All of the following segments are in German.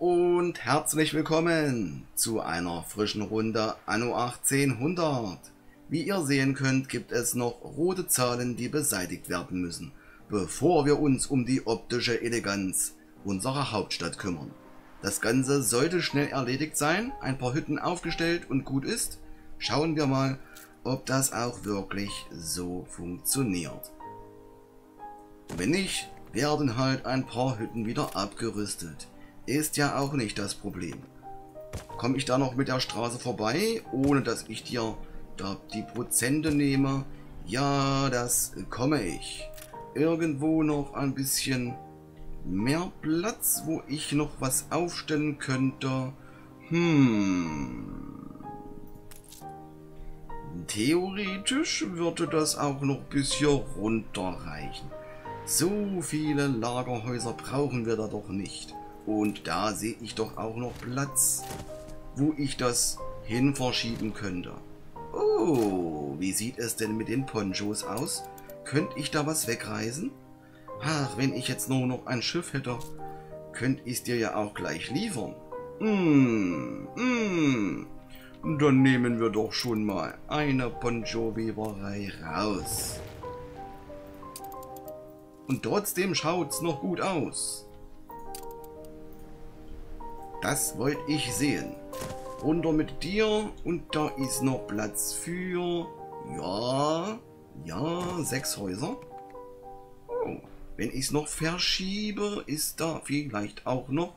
und herzlich willkommen zu einer frischen Runde Anno 1800. Wie ihr sehen könnt, gibt es noch rote Zahlen, die beseitigt werden müssen, bevor wir uns um die optische Eleganz unserer Hauptstadt kümmern. Das Ganze sollte schnell erledigt sein, ein paar Hütten aufgestellt und gut ist. Schauen wir mal, ob das auch wirklich so funktioniert. Wenn nicht, werden halt ein paar Hütten wieder abgerüstet. Ist ja auch nicht das Problem. Komme ich da noch mit der Straße vorbei, ohne dass ich dir da die Prozente nehme? Ja, das komme ich. Irgendwo noch ein bisschen mehr Platz, wo ich noch was aufstellen könnte. Theoretisch würde das auch noch bis hier runterreichen. So viele Lagerhäuser brauchen wir da doch nicht. Und da sehe ich doch auch noch Platz, wo ich das hin verschieben könnte. Oh, wie sieht es denn mit den Ponchos aus? Könnte ich da was wegreisen? Ach, wenn ich jetzt nur noch ein Schiff hätte, könnte ich es dir ja auch gleich liefern. Dann nehmen wir doch schon mal eine Poncho-Weberei raus. Und trotzdem schaut's noch gut aus. Das wollte ich sehen. Runter mit dir und da ist noch Platz für, ja, 6 Häuser. Oh, wenn ich es noch verschiebe, ist da vielleicht auch noch,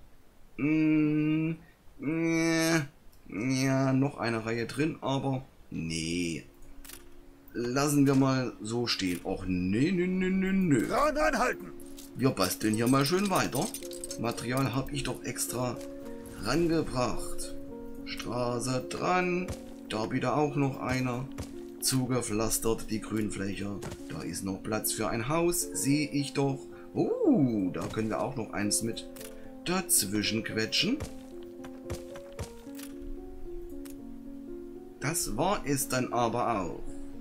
ja, noch eine Reihe drin, aber nee. Lassen wir mal so stehen. Och, nee. Dran anhalten! Wir basteln hier mal schön weiter. Material habe ich doch extra rangebracht. Straße dran. Da wieder auch noch einer. Zugepflastert die Grünfläche. Da ist noch Platz für ein Haus. Sehe ich doch. Da können wir auch noch eins mit dazwischen quetschen. Das war es dann aber auch.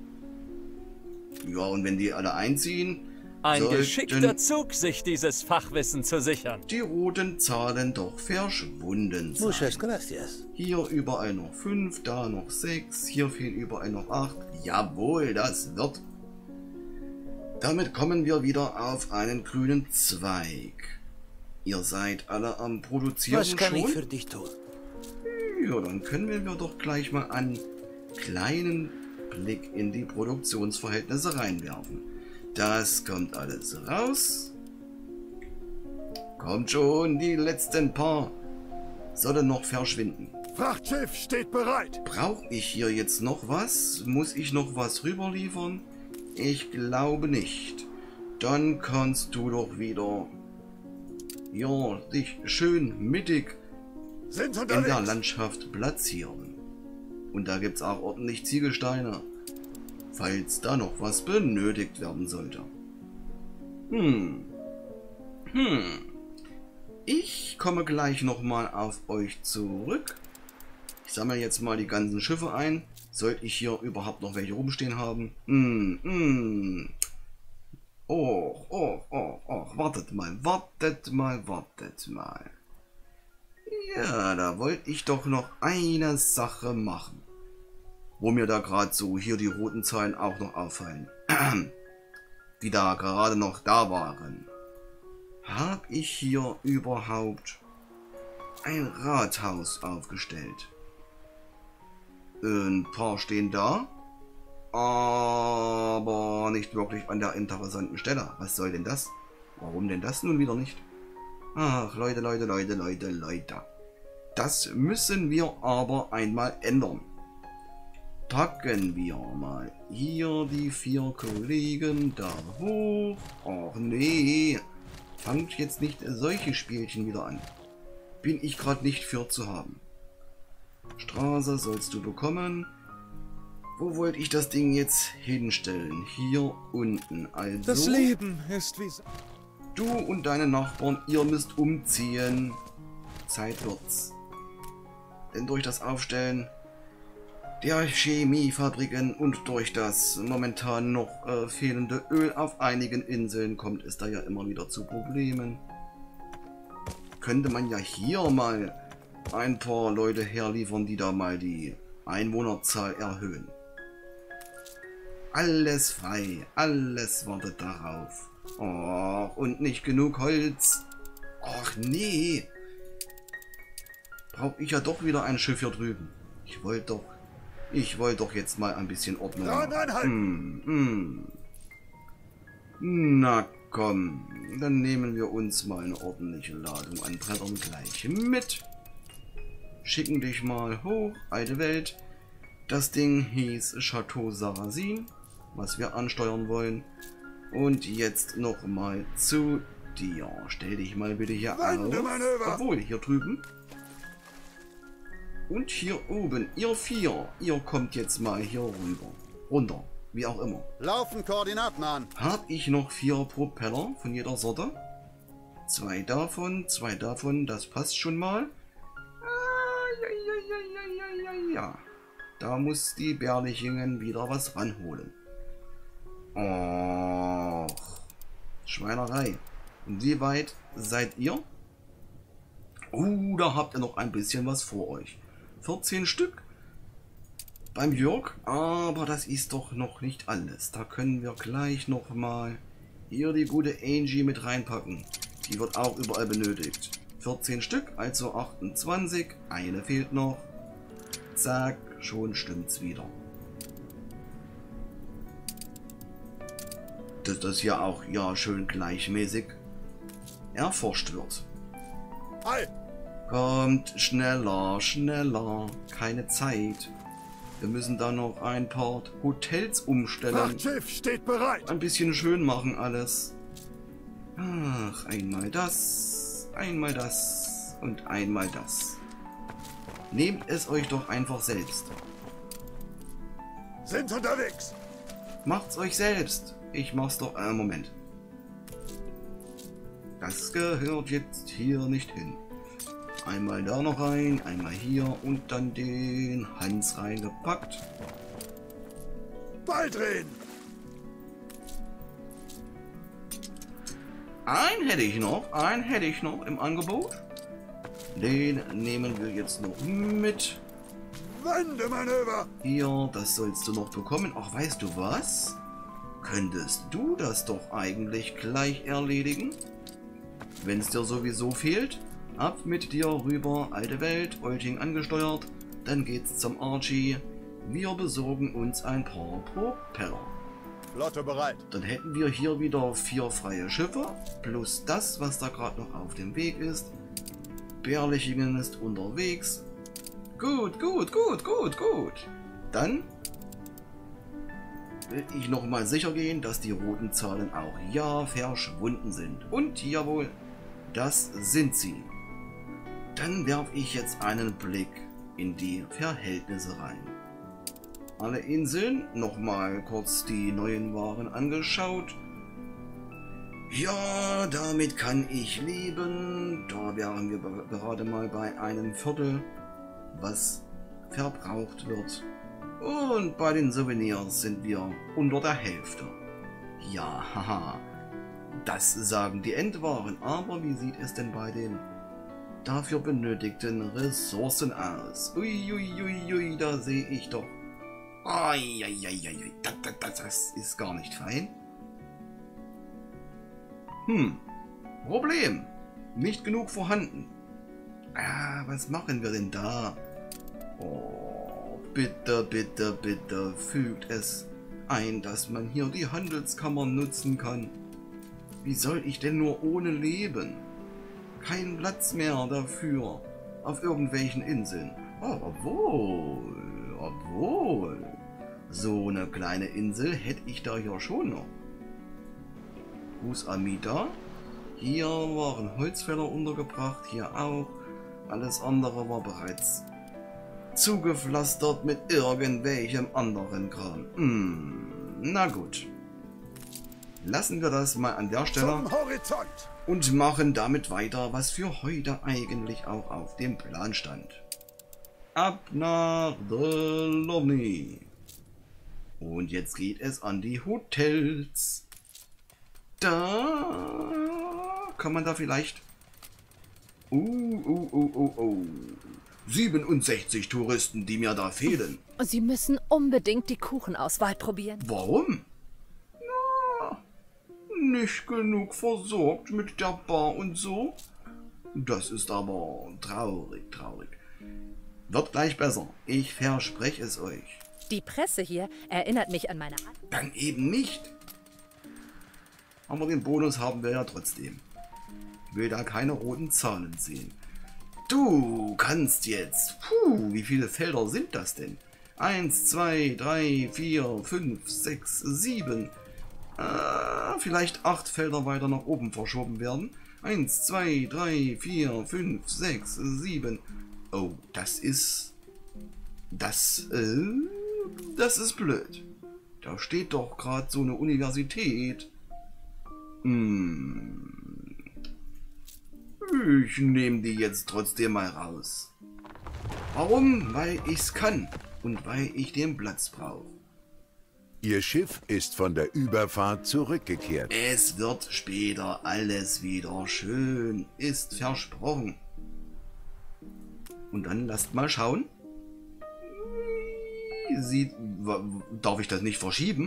Ja, und wenn die alle einziehen, ein geschickter Zug, sich dieses Fachwissen zu sichern. Die roten Zahlen doch verschwunden sein. Muchas gracias. Hier überall noch 5, da noch 6, hier fehlen überall noch 8. Jawohl, das wird. Damit kommen wir wieder auf einen grünen Zweig. Ihr seid alle am Produzieren. Was kann schon? Ich für dich tun? Ja, dann können wir doch gleich mal einen kleinen Blick in die Produktionsverhältnisse reinwerfen. Das kommt alles raus. Kommt schon, die letzten paar sollen noch verschwinden. Frachtschiff steht bereit. Brauche ich hier jetzt noch was? Muss ich noch was rüberliefern? Ich glaube nicht. Dann kannst du doch wieder, ja, dich schön mittig Sind in der unterwegs. Landschaft platzieren. Und da gibt es auch ordentlich Ziegelsteine, falls da noch was benötigt werden sollte. Ich komme gleich nochmal auf euch zurück. Ich sammle jetzt mal die ganzen Schiffe ein. Sollte ich hier überhaupt noch welche rumstehen haben? Wartet mal. Ja, da wollte ich doch noch eine Sache machen. Wo mir da gerade so hier die roten Zahlen auch noch auffallen. Die da gerade noch da waren. Habe ich hier überhaupt ein Rathaus aufgestellt? Ein paar stehen da. Aber nicht wirklich an der interessanten Stelle. Was soll denn das? Warum denn das nun wieder nicht? Ach, Leute. Das müssen wir aber einmal ändern. Packen wir mal hier die 4 Kollegen da hoch. Ach nee. Fangt jetzt nicht solche Spielchen wieder an. Bin ich gerade nicht für zu haben. Straße sollst du bekommen. Wo wollte ich das Ding jetzt hinstellen? Hier unten. Also. Das Leben ist wie... Du und deine Nachbarn, ihr müsst umziehen. Zeit wird's. Denn durch das Aufstellen der Chemiefabriken und durch das momentan noch fehlende Öl auf einigen Inseln kommt es da ja immer wieder zu Problemen. könnte man ja hier mal ein paar Leute herliefern, die da mal die Einwohnerzahl erhöhen. Alles frei, alles wartet darauf. Oh, und nicht genug Holz. Ach nee. Brauche ich ja doch wieder ein Schiff hier drüben. Ich wollte doch jetzt mal ein bisschen Ordnung machen. Na komm, dann nehmen wir uns mal eine ordentliche Ladung an Brettern gleich mit. Schicken dich mal hoch, alte Welt. Das Ding hieß Chateau Sarrazin, was wir ansteuern wollen. Und jetzt noch mal zu dir. Stell dich mal bitte hier auf. Obwohl, hier drüben. Und hier oben, ihr vier, ihr kommt jetzt mal hier rüber. Runter, wie auch immer. Laufen Koordinaten an. Hab ich noch 4 Propeller von jeder Sorte. 2 davon, das passt schon mal. Ja. Da muss die Berlichingen wieder was ranholen. Och, Schweinerei. Und wie weit seid ihr? Da habt ihr noch ein bisschen was vor euch. 14 Stück beim Jörg, aber das ist doch noch nicht alles. Da können wir gleich noch mal hier die gute Angie mit reinpacken. Die wird auch überall benötigt. 14 Stück, also 28. Eine fehlt noch. Zack, schon stimmt's wieder. Dass das hier auch ja schön gleichmäßig erforscht wird. Halt! Kommt schneller, schneller, keine Zeit. Wir müssen da noch ein paar Hotels umstellen. Frachtschiff steht bereit. Ein bisschen schön machen alles. Ach, einmal das und einmal das. Nehmt es euch doch einfach selbst. Sind unterwegs. Macht's euch selbst. Ich mach's doch. Moment. Das gehört jetzt hier nicht hin. Einmal da noch rein, einmal hier und dann den Hans reingepackt. Ball drehen. Einen hätte ich noch im Angebot. Den nehmen wir jetzt noch mit. Wendemanöver. Hier, das sollst du noch bekommen. Ach, weißt du was? Könntest du das doch eigentlich gleich erledigen? Wenn es dir sowieso fehlt, ab mit dir rüber, alte Welt, Euting angesteuert, dann geht's zum Archie. Wir besorgen uns ein paar Propeller. Flotte bereit. Dann hätten wir hier wieder 4 freie Schiffe, plus das, was da gerade noch auf dem Weg ist. Berlichingen ist unterwegs. Gut. Dann will ich nochmal sicher gehen, dass die roten Zahlen auch ja verschwunden sind. Und jawohl, das sind sie. Dann werfe ich jetzt einen Blick in die Verhältnisse rein. Alle Inseln, nochmal kurz die neuen Waren angeschaut. Ja, damit kann ich leben. Da wären wir gerade mal bei einem Viertel, was verbraucht wird. Und bei den Souvenirs sind wir unter der Hälfte. Ja, haha. Das sagen die Endwaren. Aber wie sieht es denn bei den dafür benötigten Ressourcen aus? Uiuiuiui, da sehe ich doch. Eieieiei, das ist gar nicht fein. Problem. Nicht genug vorhanden. Was machen wir denn da? Oh, bitte, fügt es ein, dass man hier die Handelskammer nutzen kann. Wie soll ich denn nur ohne leben? Kein Platz mehr dafür auf irgendwelchen Inseln. Oh, obwohl. So eine kleine Insel hätte ich da ja schon noch. Hus Amida. Hier waren Holzfäller untergebracht, hier auch. Alles andere war bereits zugepflastert mit irgendwelchem anderen Kram. Na gut. Lassen wir das mal an der Stelle Zum Horizont. und machen damit weiter, was für heute eigentlich auch auf dem Plan stand. Ab nach The Lovely. Und jetzt geht es an die Hotels. Da kann man da vielleicht Oh. 67 Touristen, die mir da fehlen. Sie müssen unbedingt die Kuchenauswahl probieren. Warum? Na, nicht genug versorgt mit der Bar und so. Das ist aber traurig. Wird gleich besser. Ich verspreche es euch. Die Presse hier erinnert mich an meine... Dann eben nicht. Aber den Bonus haben wir ja trotzdem. Ich will da keine roten Zahlen sehen. Du kannst jetzt... wie viele Felder sind das denn? 1, 2, 3, 4, 5, 6, 7. Vielleicht 8 Felder weiter nach oben verschoben werden. 1, 2, 3, 4, 5, 6, 7. Oh, das ist... Das ist blöd. Da steht doch gerade so eine Universität. Ich nehme die jetzt trotzdem mal raus. Warum? Weil ich's kann und weil ich den Platz brauche. Ihr Schiff ist von der Überfahrt zurückgekehrt. Es wird später alles wieder schön, ist versprochen. Und dann lasst mal schauen. Darf ich das nicht verschieben?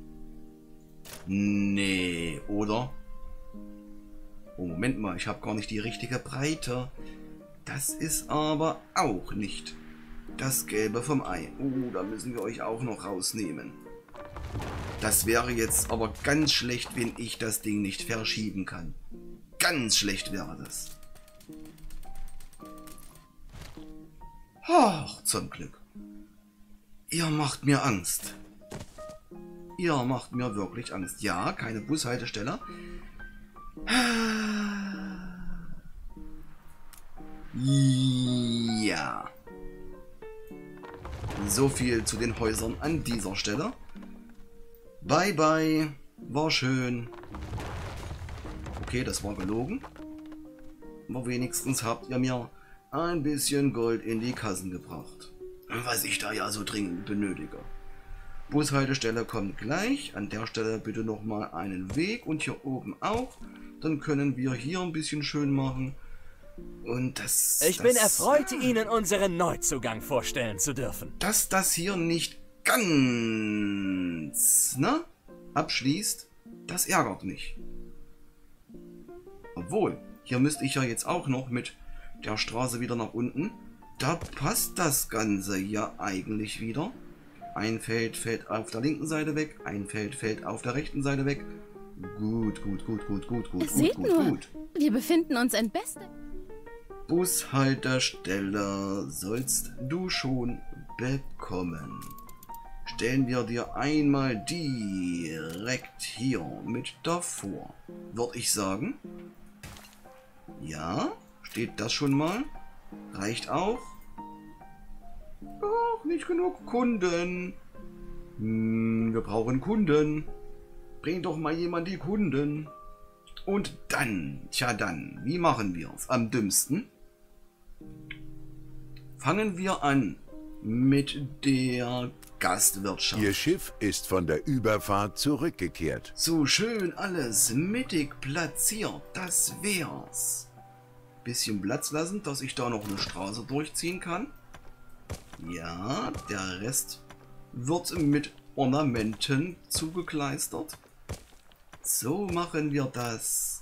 Nee, oder? Oh, Moment mal, ich habe gar nicht die richtige Breite. Das ist aber auch nicht das Gelbe vom Ei. Oh, da müssen wir euch auch noch rausnehmen. Das wäre jetzt aber ganz schlecht, wenn ich das Ding nicht verschieben kann. Ganz schlecht wäre das. Ach, zum Glück. Ihr macht mir Angst. Ihr macht mir wirklich Angst. Ja, keine Bushaltestelle. Ja. So viel zu den Häusern an dieser Stelle. Bye bye. War schön. Okay, das war gelogen. Aber wenigstens habt ihr mir ein bisschen Gold in die Kassen gebracht. Was ich da ja so dringend benötige. Bushaltestelle kommt gleich. An der Stelle bitte nochmal einen Weg und hier oben auch. Dann können wir hier ein bisschen schön machen. Und Ich bin erfreut, Ihnen unseren Neuzugang vorstellen zu dürfen. Dass das hier nicht ganz, ne, abschließt, das ärgert mich. Obwohl, hier müsste ich ja jetzt auch noch mit der Straße wieder nach unten. Da passt das Ganze ja eigentlich wieder. Ein Feld fällt auf der linken Seite weg, ein Feld fällt auf der rechten Seite weg. Gut. Seht nur, wir befinden uns in bester... Bushaltestelle sollst du schon bekommen. Stellen wir dir einmal direkt hier mit davor. Würde ich sagen. Ja, steht das schon mal? Reicht auch. Ach, nicht genug Kunden. Wir brauchen Kunden. Bring doch mal jemand die Kunden. Und dann, wie machen wir es am dümmsten? Fangen wir an mit der Gastwirtschaft. Ihr Schiff ist von der Überfahrt zurückgekehrt. So schön alles mittig platziert, das wär's. Bisschen Platz lassen, dass ich da noch eine Straße durchziehen kann. Ja, der Rest wird mit Ornamenten zugekleistert. So machen wir das.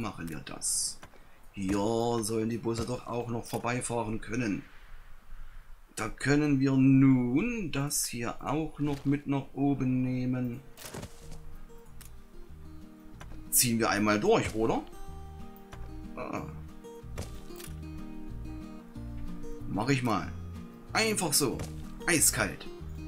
Hier sollen die Busse doch auch noch vorbeifahren können. Da können wir nun das hier auch noch mit nach oben nehmen. Ziehen wir einmal durch, oder? Mach ich mal. Einfach so. Eiskalt.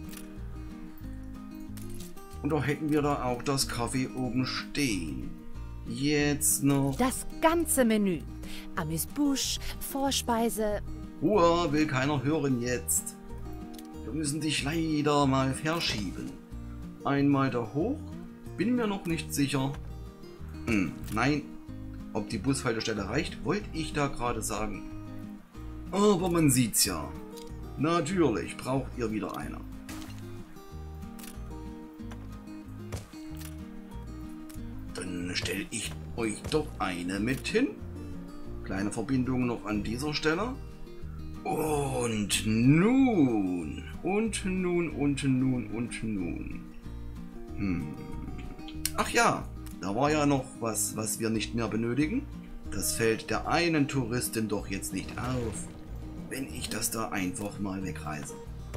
Und da hätten wir da auch das Kaffee oben stehen. Jetzt noch... Das ganze Menü. Amüs-Bouche, Vorspeise... Ruhe, will keiner hören jetzt. Wir müssen dich leider mal verschieben. Einmal da hoch. Bin mir noch nicht sicher. Nein. Ob die Bushaltestelle reicht, wollte ich da gerade sagen. Aber man sieht's ja. Natürlich braucht ihr wieder eine. Dann stelle ich euch doch eine mit hin. Kleine Verbindung noch an dieser Stelle. Und nun. Ach ja, da war ja noch was wir nicht mehr benötigen. Das fällt der einen Touristin doch jetzt nicht auf, wenn ich das da einfach mal wegreiße.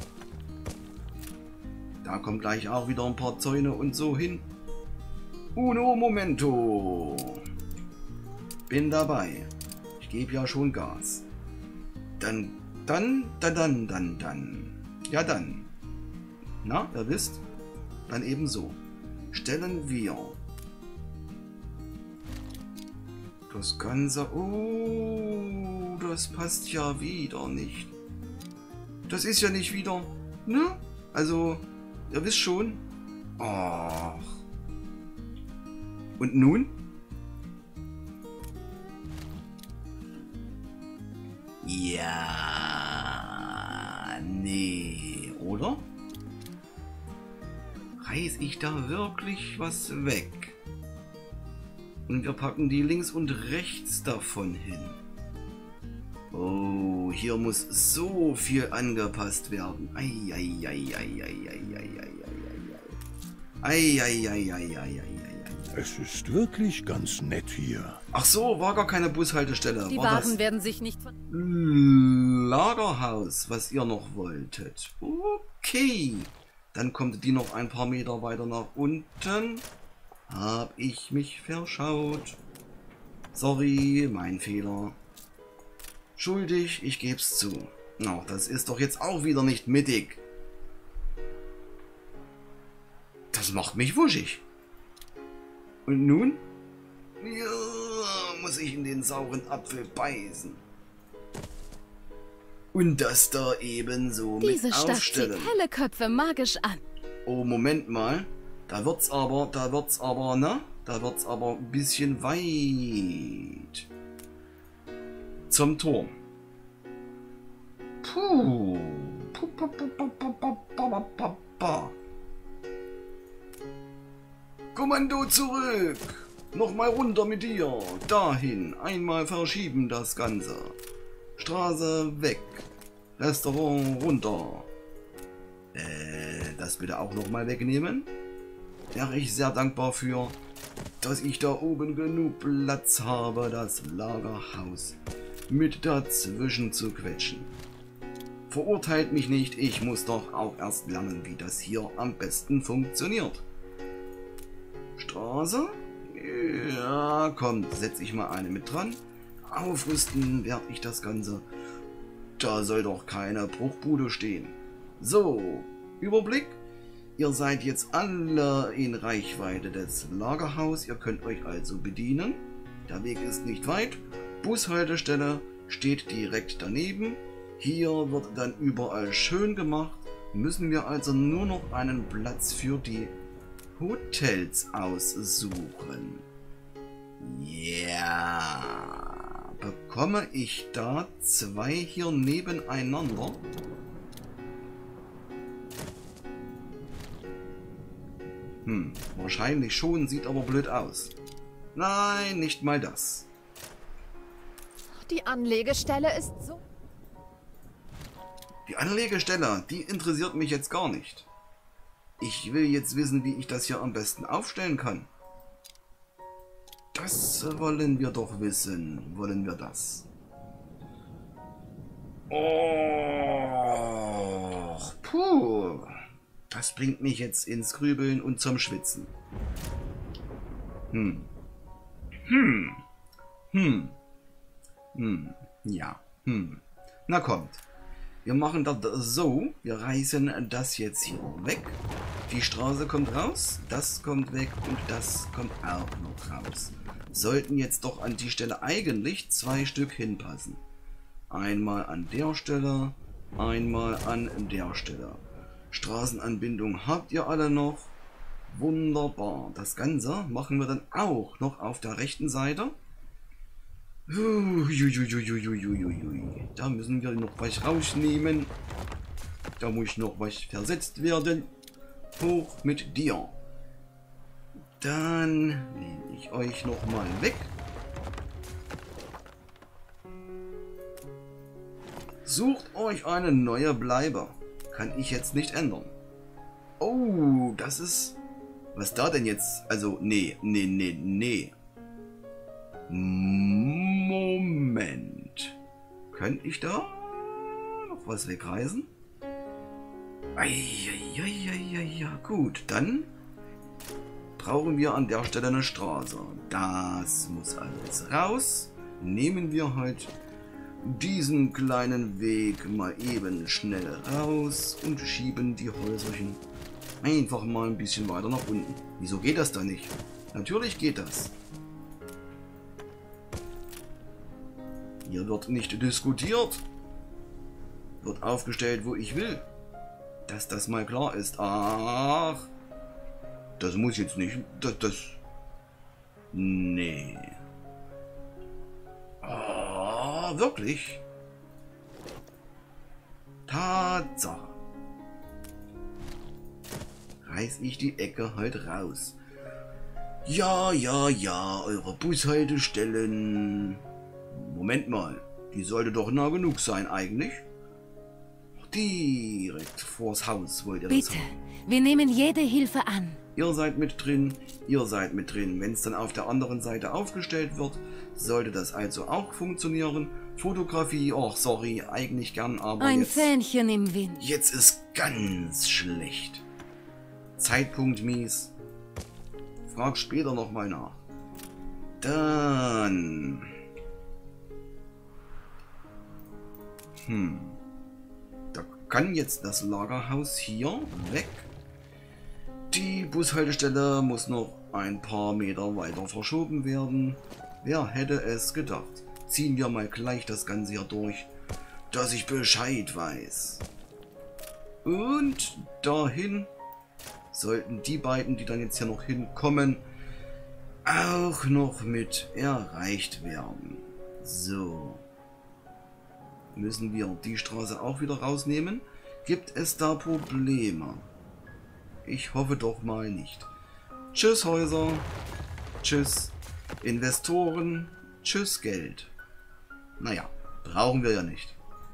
Da kommt gleich auch wieder ein paar Zäune und so hin. Uno momento. Bin dabei. Ich gebe ja schon Gas. Dann. Ja dann. Na, ihr wisst? Dann ebenso. Stellen wir das Ganze... Oh, das passt ja wieder nicht. Das ist ja nicht wieder... Ne? Also, ihr wisst schon. Ach. Und nun? Ja, nee, oder? Reiß ich da wirklich was weg? Und wir packen die links und rechts davon hin. Oh, hier muss so viel angepasst werden. Es ist wirklich ganz nett hier. Ach so, war gar keine Bushaltestelle. Die war Waren das werden sich nicht von... Lagerhaus, was ihr noch wolltet. Okay. Dann kommt die noch ein paar Meter weiter nach unten. Hab ich mich verschaut. Sorry, mein Fehler. Schuldig, ich geb's zu. Ach, das ist doch jetzt auch wieder nicht mittig. Das macht mich wuschig. Und nun? Ja, muss ich in den sauren Apfel beißen. Und das da ebenso mit Diese Stadt aufstellen. zieht helle Köpfe magisch an. Oh, Moment mal. Da wird's aber ein bisschen weit. Zum Turm. Puh. Kommando zurück. Nochmal runter mit dir. Dahin. Einmal verschieben das Ganze. Straße weg. Restaurant runter. Das bitte auch nochmal wegnehmen. Wäre ich sehr dankbar für, dass ich da oben genug Platz habe, das Lagerhaus mit dazwischen zu quetschen. Verurteilt mich nicht, ich muss doch auch erst lernen, wie das hier am besten funktioniert. Straße? Ja, komm, setze ich mal eine mit dran. Aufrüsten werde ich das Ganze. Da soll doch keine Bruchbude stehen. So, Überblick. Ihr seid jetzt alle in Reichweite des Lagerhauses. Ihr könnt euch also bedienen. Der Weg ist nicht weit. Bushaltestelle steht direkt daneben. Hier wird dann überall schön gemacht. Müssen wir also nur noch einen Platz für die Hotels aussuchen. Ja. Bekomme ich da zwei hier nebeneinander? Wahrscheinlich schon, sieht aber blöd aus. Nein, nicht mal das. Die Anlegestelle ist so... Die Anlegestelle, die interessiert mich jetzt gar nicht. Ich will jetzt wissen, wie ich das hier am besten aufstellen kann. Das wollen wir doch wissen. Wollen wir das? Oh, puh. Das bringt mich jetzt ins Grübeln und zum Schwitzen. Ja. Na kommt. Wir machen das so. Wir reißen das jetzt hier weg. Die Straße kommt raus. Das kommt weg und das kommt auch noch raus. Sollten jetzt doch an die Stelle eigentlich zwei Stück hinpassen. Einmal an der Stelle, einmal an der Stelle. Straßenanbindung habt ihr alle noch. Wunderbar. Das Ganze machen wir dann auch noch auf der rechten Seite. Da müssen wir noch was rausnehmen. Da muss noch was versetzt werden. Hoch mit dir. Dann nehme ich euch noch mal weg. Sucht euch eine neue Bleibe. Kann ich jetzt nicht ändern. Oh, das ist... Was da denn jetzt? Also, nee. Moment. Könnte ich da noch was wegreißen? Ja, gut. Dann brauchen wir an der Stelle eine Straße. Das muss alles raus. Nehmen wir halt diesen kleinen Weg mal eben schnell raus und schieben die Häuserchen einfach mal ein bisschen weiter nach unten. Wieso geht das da nicht? Natürlich geht das. Hier wird nicht diskutiert. Wird aufgestellt, wo ich will. Dass das mal klar ist. Ach, das muss jetzt nicht. Nee. Ah, wirklich? Tatsache. Reiß ich die Ecke halt raus. Ja, eure Bushaltestellen. Moment mal, die sollte doch nah genug sein eigentlich. Direkt vors Haus wollt ihr das Bitte, haben. wir nehmen jede Hilfe an. Ihr seid mit drin, ihr seid mit drin. Wenn es dann auf der anderen Seite aufgestellt wird, sollte das also auch funktionieren. Fotografie, oh sorry, eigentlich gern, aber Ein jetzt... Fähnchen im Wind. Jetzt ist ganz schlecht. Zeitpunkt mies. Frag später nochmal nach. Dann... Da kann jetzt das Lagerhaus hier weg. Die Bushaltestelle muss noch ein paar Meter weiter verschoben werden. Wer hätte es gedacht? Ziehen wir mal gleich das Ganze hier durch, dass ich Bescheid weiß. Und dahin sollten die beiden, die dann jetzt hier noch hinkommen, auch noch mit erreicht werden. So. Müssen wir die Straße auch wieder rausnehmen? Gibt es da Probleme? Ich hoffe doch mal nicht. Tschüss Häuser. Tschüss Investoren. Tschüss Geld. Naja, brauchen wir ja nicht.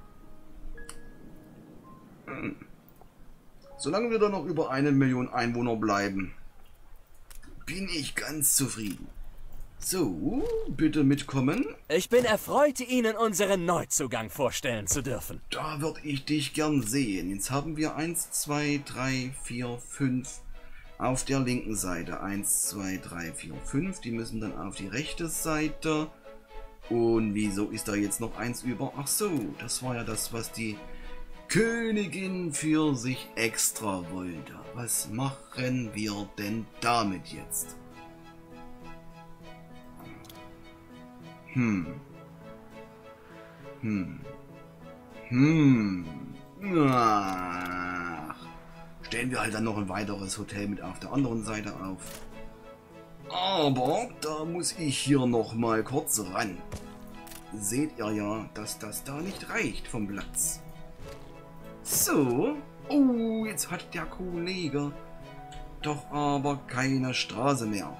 Solange wir da noch über 1 Million Einwohner bleiben, bin ich ganz zufrieden. So, bitte mitkommen. Ich bin erfreut, Ihnen unseren Neuzugang vorstellen zu dürfen. Da würde ich dich gern sehen. Jetzt haben wir 1, 2, 3, 4, 5 auf der linken Seite. 1, 2, 3, 4, 5. Die müssen dann auf die rechte Seite. Und wieso ist da jetzt noch 1 über? Ach so, das war ja das, was die Königin für sich extra wollte. Was machen wir denn damit jetzt? Ach. Stellen wir halt dann noch ein weiteres Hotel mit auf der anderen Seite auf. Aber da muss ich hier noch mal kurz ran. Seht ihr ja, dass das da nicht reicht vom Platz. So. Oh, jetzt hat der Kollege doch aber keine Straße mehr.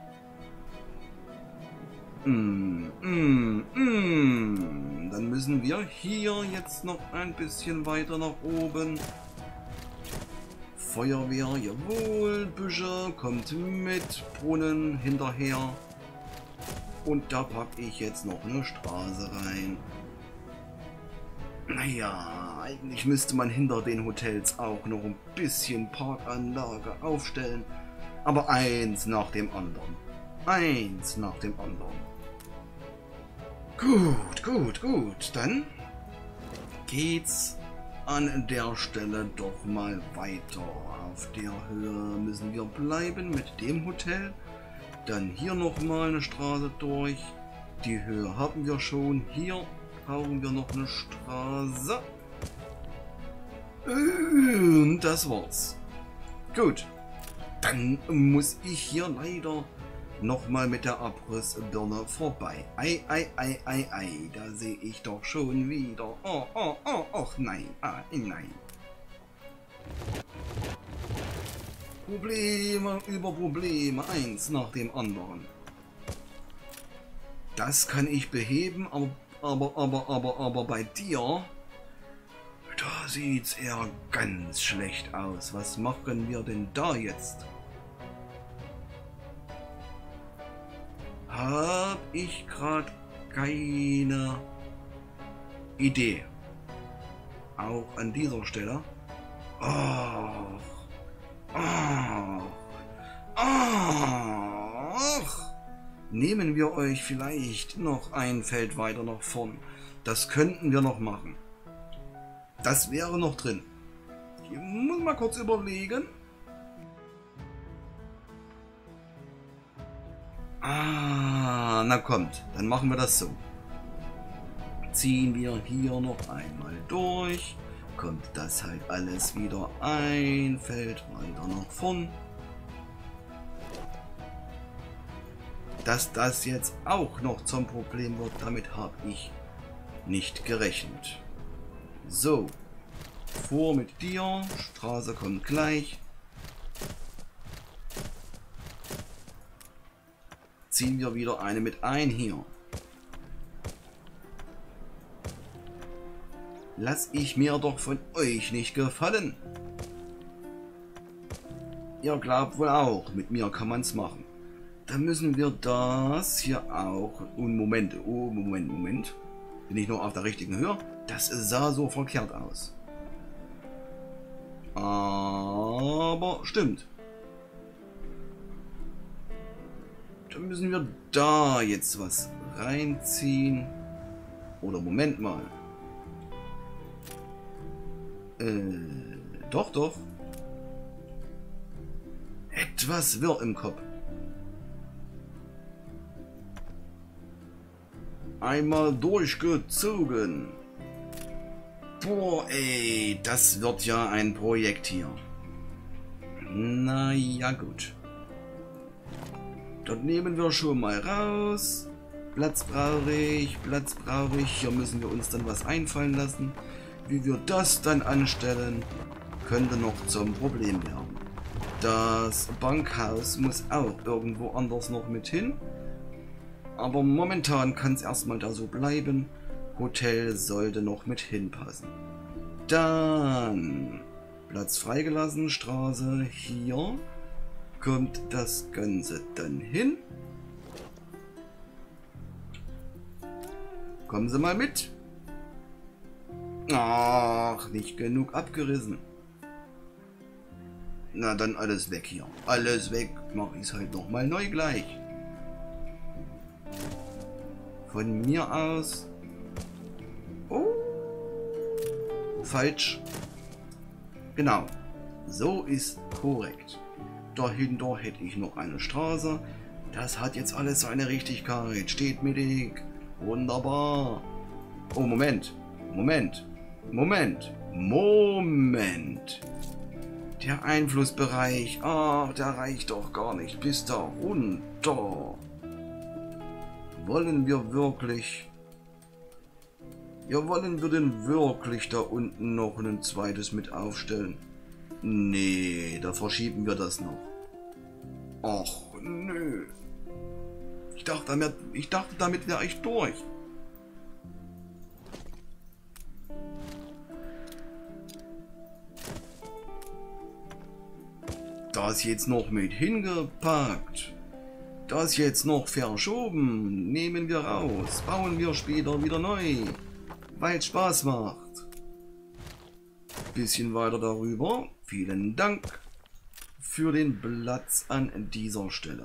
Dann müssen wir hier jetzt noch ein bisschen weiter nach oben. Feuerwehr, jawohl, Büsche, kommt mit, Brunnen hinterher. Und da packe ich jetzt noch eine Straße rein. Naja, eigentlich müsste man hinter den Hotels auch noch ein bisschen Parkanlage aufstellen. Aber eins nach dem anderen. Eins nach dem anderen. Gut. Dann geht's an der Stelle doch mal weiter. Auf der Höhe müssen wir bleiben mit dem Hotel. Dann hier nochmal eine Straße durch. Die Höhe haben wir schon. Hier brauchen wir noch eine Straße. Und das war's. Gut. Dann muss ich hier leider nochmal mit der Abrissbirne vorbei. Ei, da sehe ich doch schon wieder. Och nein, nein. Probleme über Probleme, eins nach dem anderen. Das kann ich beheben, aber bei dir Da sieht's eher ganz schlecht aus. Was machen wir denn da jetzt? Hab ich gerade keine Idee. Auch an dieser Stelle. Ach. Ach. Ach. Nehmen wir euch vielleicht noch ein Feld weiter nach vorn. Das könnten wir noch machen. Das wäre noch drin. Ich muss mal kurz überlegen. Ah, na kommt. Dann machen wir das so. Ziehen wir hier noch einmal durch. Kommt das halt alles wieder ein Feld weiter nach vorn. Dass das jetzt auch noch zum Problem wird, damit habe ich nicht gerechnet. So, vor mit dir, Straße kommt gleich. Ziehen wir wieder eine mit ein hier. Lass ich mir doch von euch nicht gefallen. Ihr glaubt wohl auch, mit mir kann man's machen. Dann müssen wir das hier auch... Und Moment, oh Moment. Bin ich noch auf der richtigen Höhe? Das sah so verkehrt aus. Aber stimmt. Dann müssen wir da jetzt was reinziehen. Oder Moment mal. Doch. Etwas wirr im Kopf. Einmal durchgezogen. Boah, ey, das wird ja ein Projekt hier. Na ja, gut. Dort nehmen wir schon mal raus. Platz brauche ich. Hier müssen wir uns dann was einfallen lassen. Wie wir das dann anstellen, könnte noch zum Problem werden. Das Bankhaus muss auch irgendwo anders noch mit hin. Aber momentan kann es erstmal da so bleiben. Hotel sollte noch mit hinpassen. Dann Platz freigelassen, Straße hier. Kommt das Ganze dann hin. Kommen Sie mal mit. Ach, nicht genug abgerissen. Na dann alles weg hier. Alles weg. Mache ich es halt nochmal neu gleich. Von mir aus. Oh. Falsch. Genau. So ist korrekt. Dahinter hätte ich noch eine Straße. Das hat jetzt alles seine Richtigkeit. Steht mittig. Wunderbar. Oh, Moment. Der Einflussbereich. Ach, der reicht doch gar nicht bis da runter. Wollen wir wirklich... Ja, wollen wir denn wirklich da unten noch ein zweites mit aufstellen? Nee, da verschieben wir das noch. Ach, nö. Ich dachte, damit wäre ich durch. Das jetzt noch mit hingepackt. Das jetzt noch verschoben. Nehmen wir raus. Bauen wir später wieder neu. Weil es Spaß macht. Bisschen weiter darüber. Vielen Dank für den Platz an dieser Stelle.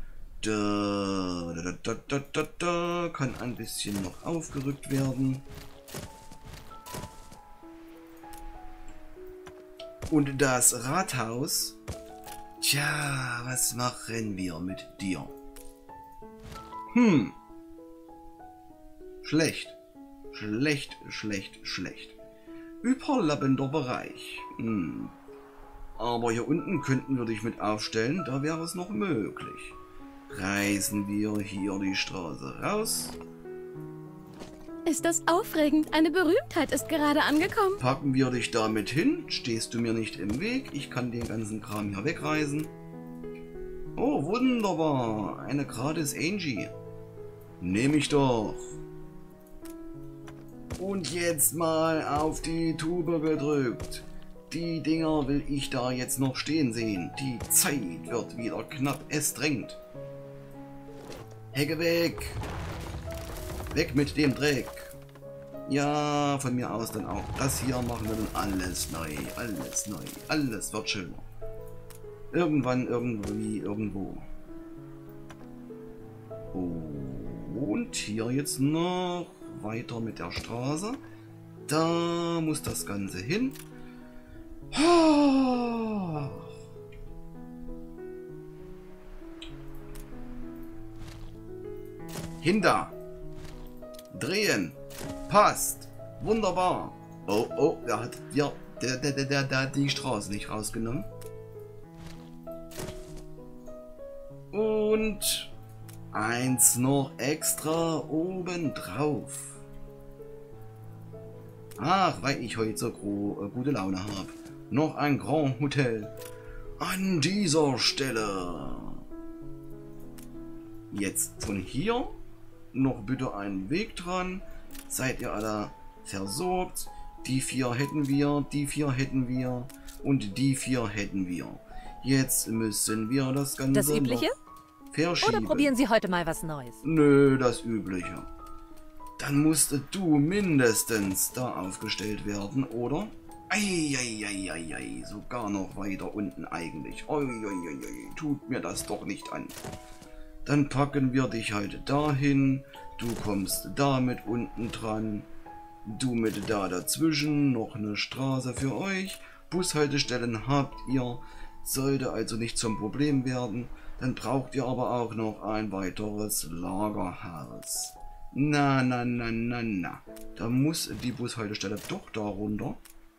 Da kann ein bisschen noch aufgerückt werden. Und das Rathaus. Tja, was machen wir mit dir? Schlecht. Überlappender Bereich. Aber hier unten könnten wir dich mit aufstellen, da wäre es noch möglich. Reißen wir hier die Straße raus. Ist das aufregend? Eine Berühmtheit ist gerade angekommen. Packen wir dich damit hin. Stehst du mir nicht im Weg? Ich kann den ganzen Kram hier wegreißen. Oh, wunderbar. Eine gratis Angie. Nehme ich doch. Und jetzt mal auf die Tube gedrückt. Die Dinger will ich da jetzt noch stehen sehen. Die Zeit wird wieder knapp. Es drängt. Hecke weg. Weg mit dem Dreck. Ja, von mir aus dann auch. Das hier machen wir dann alles neu. Alles neu. Alles wird schöner. Irgendwann, irgendwie, irgendwo. Und hier jetzt noch weiter mit der Straße. Da muss das Ganze hin. Hinter. Drehen. Passt. Wunderbar. Oh, oh, der hat ja der hat die Straße nicht rausgenommen. Und eins noch extra oben drauf. Ach, weil ich heute so gute Laune habe. Noch ein Grand Hotel an dieser Stelle. Jetzt von hier noch bitte einen Weg dran. Seid ihr alle versorgt? Die 4 hätten wir, die 4 hätten wir und die 4 hätten wir. Jetzt müssen wir das Ganze Das Übliche? verschieben. Oder probieren Sie heute mal was Neues? Nö, das Übliche. Dann musst du mindestens da aufgestellt werden, oder? Eieieiei, sogar noch weiter unten eigentlich. Eieiei, tut mir das doch nicht an. Dann packen wir dich halt dahin. Du kommst da mit unten dran. Du mit da dazwischen. Noch eine Straße für euch. Bushaltestellen habt ihr. Sollte also nicht zum Problem werden. Dann braucht ihr aber auch noch ein weiteres Lagerhaus. Na. Da muss die Bushaltestelle doch da runter.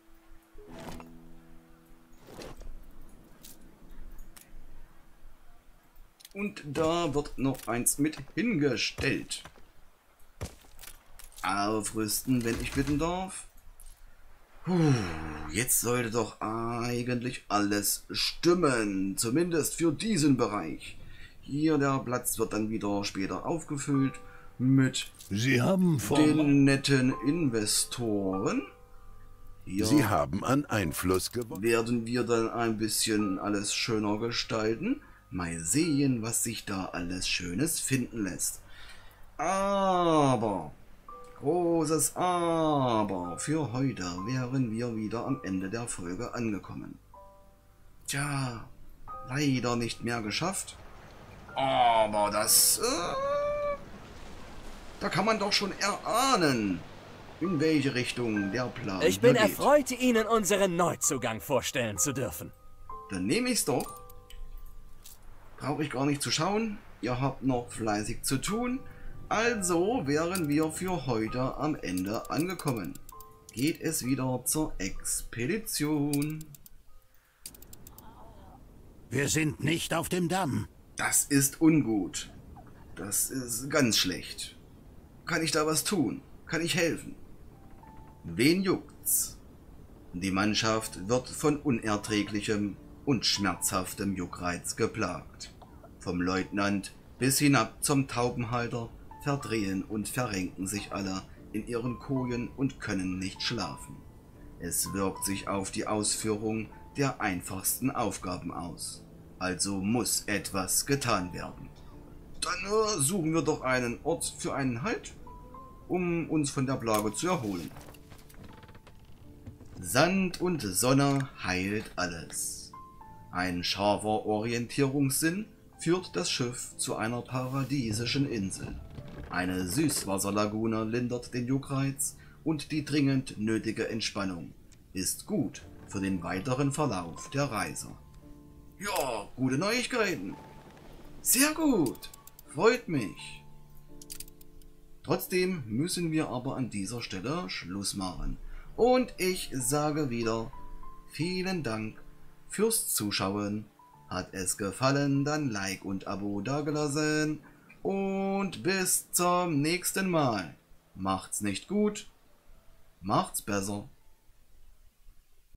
Und da wird noch eins mit hingestellt. Aufrüsten, wenn ich bitten darf. Jetzt sollte doch eigentlich alles stimmen. Zumindest für diesen Bereich. Hier der Platz wird dann wieder später aufgefüllt mit Sie haben den netten Investoren. Hier Sie haben an Einfluss gewonnen. werden wir dann ein bisschen alles schöner gestalten. Mal sehen, was sich da alles Schönes finden lässt. Aber, großes Aber, für heute wären wir wieder am Ende der Folge angekommen. Tja, leider nicht mehr geschafft. Aber das, da kann man doch schon erahnen, in welche Richtung der Plan Ich bin geht. erfreut, Ihnen unseren Neuzugang vorstellen zu dürfen. Dann nehme ich's doch. Brauche ich gar nicht zu schauen. Ihr habt noch fleißig zu tun. Also wären wir für heute am Ende angekommen. Geht es wieder zur Expedition. Wir sind nicht auf dem Damm. Das ist ungut. Das ist ganz schlecht. Kann ich da was tun? Kann ich helfen? Wen juckt's? Die Mannschaft wird von unerträglichem und schmerzhaftem Juckreiz geplagt. Vom Leutnant bis hinab zum Taubenhalter verdrehen und verrenken sich alle in ihren Kojen und können nicht schlafen. Es wirkt sich auf die Ausführung der einfachsten Aufgaben aus. Also muss etwas getan werden. Dann suchen wir doch einen Ort für einen Halt, um uns von der Plage zu erholen. Sand und Sonne heilt alles. Ein scharfer Orientierungssinn führt das Schiff zu einer paradiesischen Insel. Eine Süßwasserlagune lindert den Juckreiz und die dringend nötige Entspannung ist gut für den weiteren Verlauf der Reise. Ja, gute Neuigkeiten. Sehr gut. Freut mich. Trotzdem müssen wir aber an dieser Stelle Schluss machen. Und ich sage wieder, vielen Dank fürs Zuschauen. Hat es gefallen, dann Like und Abo dagelassen. Und bis zum nächsten Mal. Macht's nicht gut, macht's besser.